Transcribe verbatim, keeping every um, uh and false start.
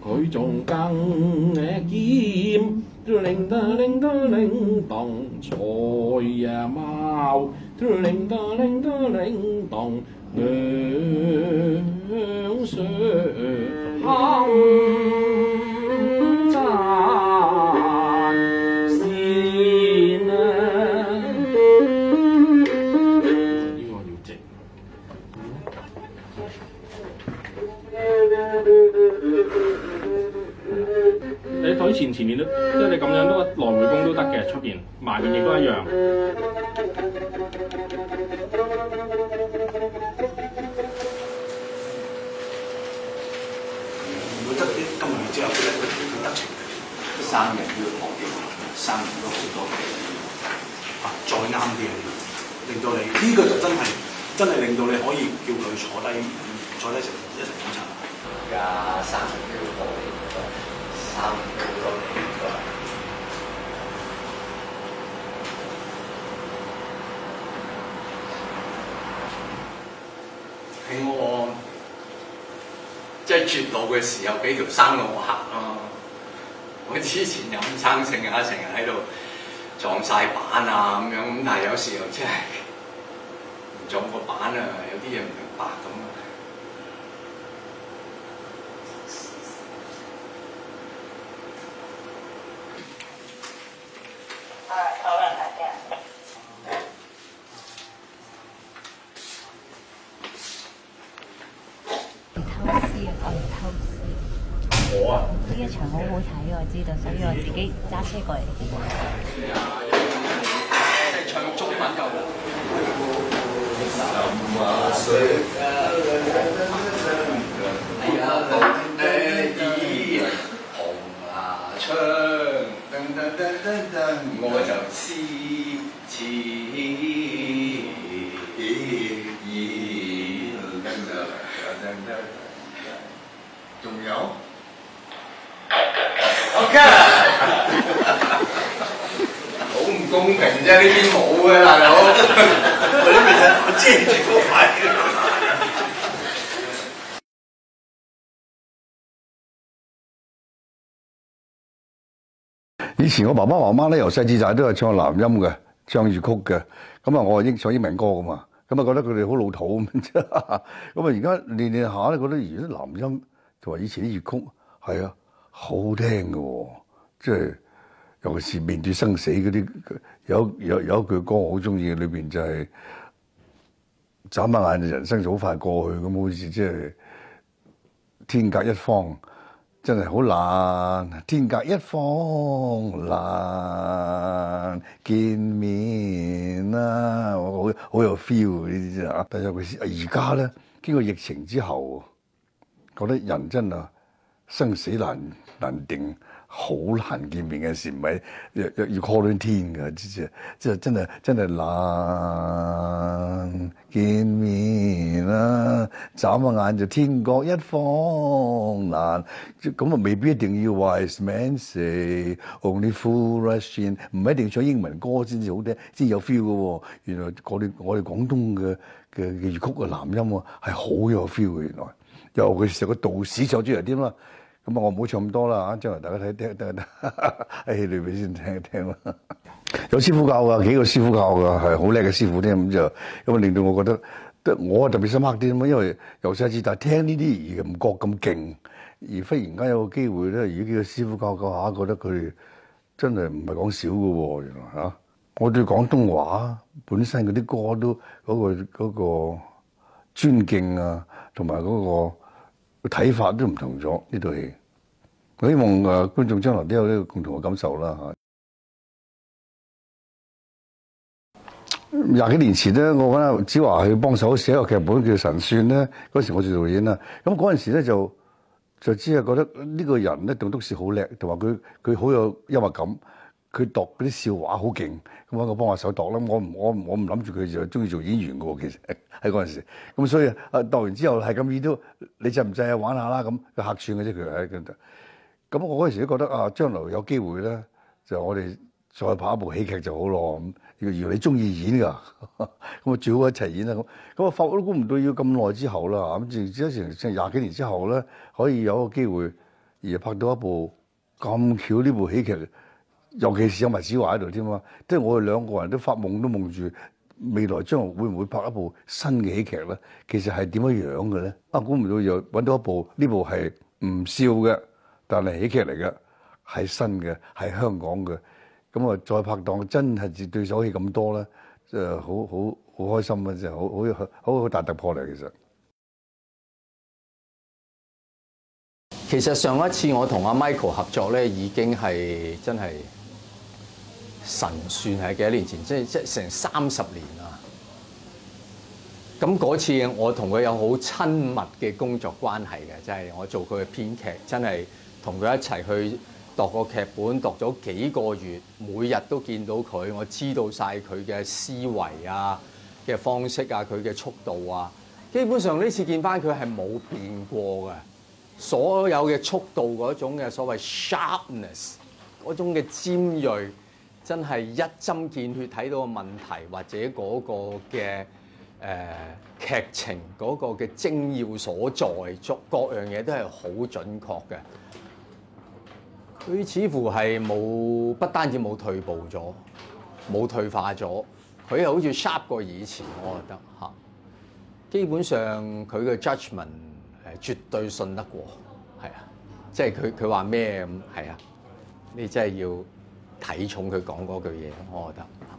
佢仲更誒劍，令得令得令當菜呀貓，令得令得令當兩相堪讚先啊！呢個要靜。你台前前面都，即係你咁樣都來回弓都得嘅，出邊埋面亦都一樣。 我覺得啲今日之後佢佢得情生人都要學啲，生人都好多嘅啊，再啱啲嘅，令到你呢、這個就真係真係令到你可以叫佢坐低坐低食一齊飲茶。 而家生人都要學啲，生人都好多嘅。喺我即係絕路嘅時候，幾條生路我行咯。我之前飲生性啊，成日喺度撞晒板啊咁樣，咁但係有時候真係唔撞個板啊，有啲嘢唔明白咁。 我啊！呢一場好好睇，我知道，所以我自己揸車過嚟。 係唱中文夠啦。十萬歲係啊，誒以紅牙槍，噔噔噔噔噔，我就詩詞意噔噔噔噔，仲有？ OK， 好唔公平啫！呢邊冇嘅大佬，我呢邊就我知唔知嗰塊。 以前我爸爸媽媽咧由細至大都係唱南音嘅，唱粵曲嘅。咁啊，我係英唱英文歌噶嘛，咁啊覺得佢哋好老土咁啫。咁啊，而家練練下咧，覺得而家南音同埋以前啲粵曲係啊。好聽嘅喎，即係尤其是面對生死嗰啲，有有有一句歌我好中意嘅，裏邊就係眨下眼，人生就好快過去咁，好似即係天隔一方，真係好難，天隔一方難見面啦，我好好有 feel 呢啲啫。但係尤其是而家咧，經過疫情之後，覺得人真係〜生死難難定，好難見面嘅事，唔係要要要 call 天㗎，即係即係真係真係難見面啦！眨下眼就天各一方難，咁啊未必一定要 wise man say only fool rush in， 唔一定唱英文歌先至好聽，先有 feel 嘅喎。原來我哋我哋廣東嘅嘅粵曲嘅南音喎係好有 feel 嘅，原來尤其是個道士唱出嚟點啦。咁啊，我唔好唱咁多啦嚇，將來大家睇聽得得喺戲裏邊先聽一聽啦。有師傅教㗎，幾個師傅教㗎，係好叻嘅師傅添，咁就咁啊，令到我覺得，得我特別深刻啲咁，因為由細至大聽呢啲而唔覺咁勁，而忽然間有個機會咧，如果幾個師傅教教下，覺得佢哋真係唔係講少嘅喎，原來嚇。我對廣東話本身嗰啲歌都嗰個嗰個尊敬啊，同埋嗰個睇法都唔同咗呢套戲，我希望誒觀眾將來都有呢個共同嘅感受啦嚇。廿幾年前咧，我揾子華去幫手寫個劇本叫《神算》咧，嗰時我做導演啦。咁嗰陣時咧就就只係覺得呢個人咧棟篤笑好叻，同埋佢佢好有幽默感，佢度嗰啲笑話好勁。咁我幫下手度啦，我唔我唔我唔諗住佢就中意做演員嘅喎，其實喺嗰陣時。咁所以啊度完之後係咁意都，你制唔制啊玩下啦咁，佢客串嘅啫佢喺嗰度。咁我嗰陣時都覺得啊，將來有機會咧，就我哋再拍一部喜劇就好咯咁。如果你中意演㗎，咁啊最好一齊演啦咁。咁啊發我都估唔到要咁耐之後啦，咁至之成成廿幾年之後咧，可以有個機會而拍到一部咁巧呢部喜劇，尤其是有埋子華喺度添嘛，即係我哋兩個人都發夢都夢住未來將來會唔會拍一部新嘅喜劇咧？其實係點樣樣嘅咧？啊，估唔到又揾到一部呢部係唔笑嘅，但係喜劇嚟嘅，係新嘅，係香港嘅。咁啊，再拍檔真係對手戲咁多咧，即係好好好開心啊！真係好好好好大突破嚟，其實。 其實上一次我同阿 Michael 合作咧，已經係真係神算係幾多年前，即係即係成三十年啦。咁嗰次我同佢有好親密嘅工作關係嘅，即係我做佢嘅編劇，真係同佢一齊去度個劇本，度咗幾個月，每日都見到佢，我知道晒佢嘅思維啊嘅方式啊，佢嘅速度啊，基本上呢次見翻佢係冇變過嘅。所有嘅速度嗰種嘅所謂 sharpness 嗰種嘅尖鋭，真係一針見血睇到個問題，或者嗰個嘅誒、呃、劇情嗰個嘅精要所在，各樣嘢都係好準確嘅。佢似乎係冇，不單止冇退步咗，冇退化咗，佢係好似 sharp 過以前，我覺得嚇。基本上佢嘅 judgment。誒絕對信得過，係啊，即係佢佢話咩咁係啊，你真係要睇重佢講嗰句嘢，我覺得。